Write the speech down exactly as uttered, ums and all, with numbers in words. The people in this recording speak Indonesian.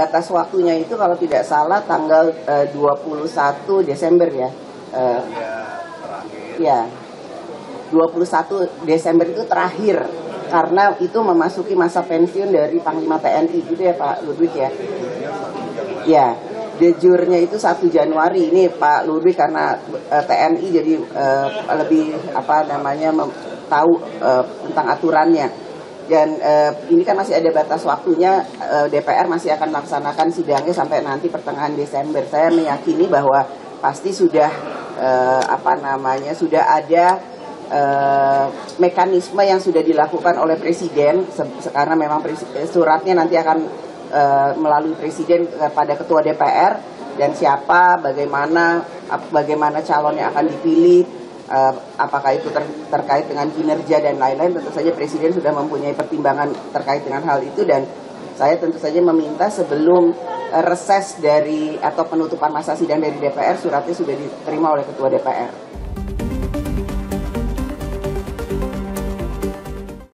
batas waktunya itu kalau tidak salah tanggal uh, dua puluh satu Desember ya. Uh, ya, dua puluh satu Desember itu terakhir karena itu memasuki masa pensiun dari Panglima T N I gitu ya Pak Ludwig ya. Ya, de jure-nya itu satu Januari ini Pak Ludwig karena uh, T N I jadi uh, lebih apa namanya tahu uh, tentang aturannya. Dan uh, ini kan masih ada batas waktunya, uh, D P R masih akan melaksanakan sidangnya sampai nanti pertengahan Desember. Saya meyakini bahwa pasti sudah uh, apa namanya sudah ada uh, mekanisme yang sudah dilakukan oleh Presiden karena memang suratnya nanti akan uh, melalui Presiden kepada Ketua D P R dan siapa, bagaimana bagaimana calon yang akan dipilih. Uh, apakah itu ter terkait dengan kinerja dan lain-lain, tentu saja Presiden sudah mempunyai pertimbangan terkait dengan hal itu dan saya tentu saja meminta sebelum uh, reses dari atau penutupan masa sidang dari D P R suratnya sudah diterima oleh Ketua D P R.